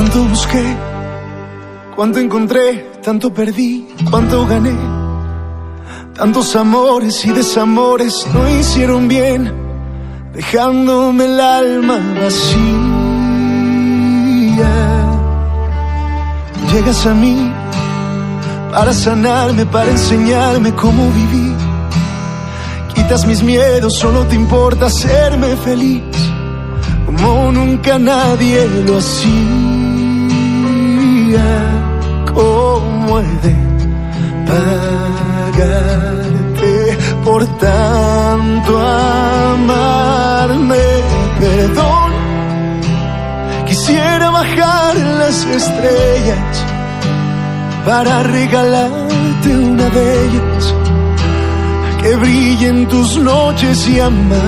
Cuánto busqué, cuánto encontré, tanto perdí, cuánto gané. Tantos amores y desamores no hicieron bien, dejándome el alma vacía. Llegas a mí para sanarme, para enseñarme cómo vivir. Quitas mis miedos, solo te importa hacerme feliz, como nunca nadie lo hacía. ¿Cómo he de pagarte por tanto amarme? Perdón, quisiera bajar las estrellas para regalarte una de ellas, que brillen tus noches y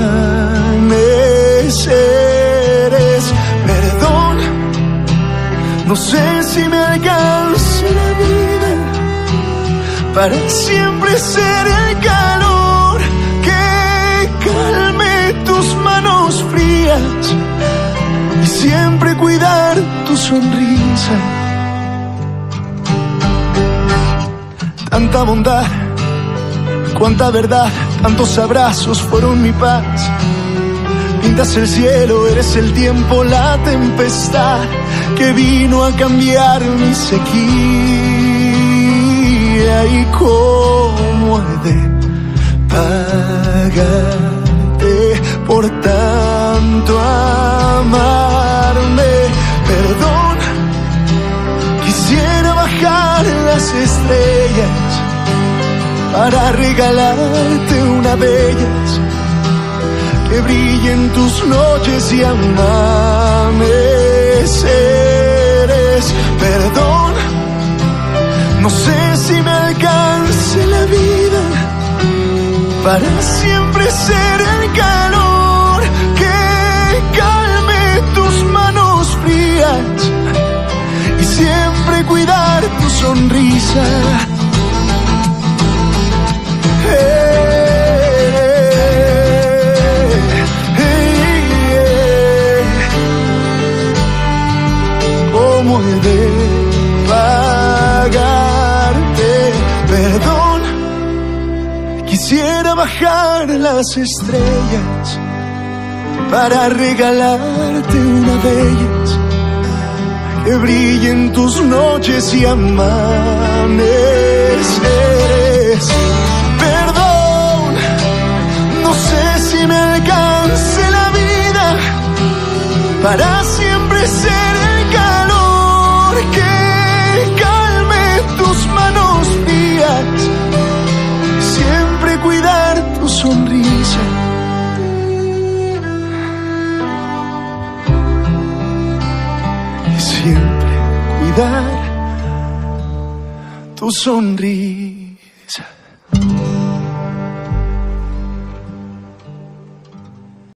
amaneceres. Perdón, no sé si me alcance la vida para siempre ser el calor que calme tus manos frías y siempre cuidar tu sonrisa. Tanta bondad, cuánta verdad, tantos abrazos fueron mi paz. Pintas el cielo, eres el tiempo, la tempestad que vino a cambiar mi sequía. ¿Y cómo he de pagarte por tanto amarme? Perdón, quisiera bajar las estrellas para regalarte una de ellas, que brillen tus noches y amaneceres. Perdón, no sé si me alcance la vida para siempre ser el calor que calme tus manos frías y siempre cuidar tu sonrisa. ¿Cómo he de pagarte? Perdón, quisiera bajar las estrellas para regalarte una de ellas, que brillen tus noches y amaneceres. Perdón, no sé si me alcance la vida para siempre ser el calor que calme tus manos frías, siempre cuidar tu sonrisa. Y siempre cuidar tu sonrisa.